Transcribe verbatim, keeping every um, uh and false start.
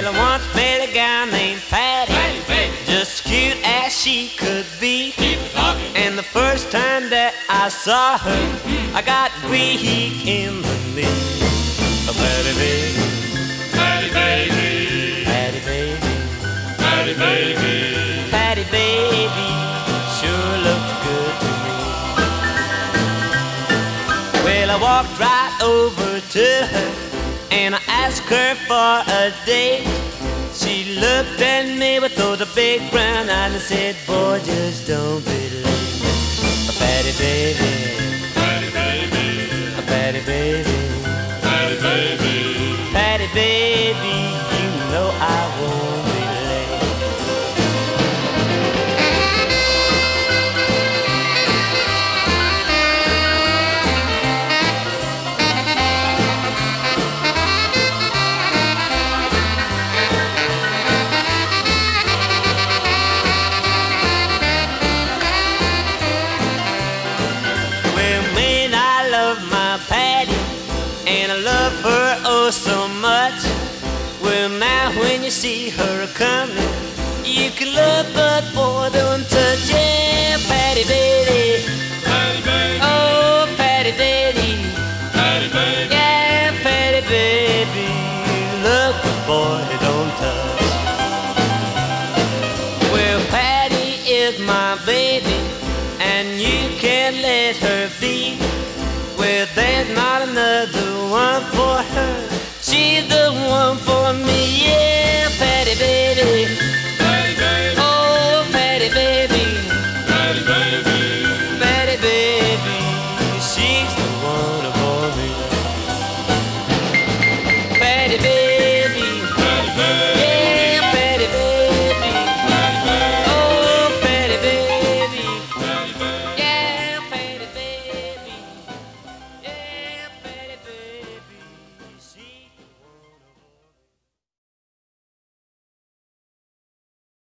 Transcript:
Well, I once met a gal named Patty, Patty, Patty, just cute as she could be. keep talking. And the first time that I saw her, I got weak in the knee. Oh, Patty baby, Patty baby, Patty baby, Patty baby, Patty baby, sure looked good to me. Well, I walked right over to her and I asked her for a date. She looked at me with those big brown eyes and said, boy, just don't be late. Oh, Patty baby, Patty baby, Patty baby, Patty baby. Patty baby, you know I won't be late. Well, man, I love my Patty, and I love her oh so much. Well, now when you see her coming, you can look but boy, don't touch. Yeah, Patty baby, Patty baby, oh Patty baby, Patty baby, yeah, Patty baby, look but boy, don't touch. Well, Patty is my baby, and you can let her be. Well, there's not another one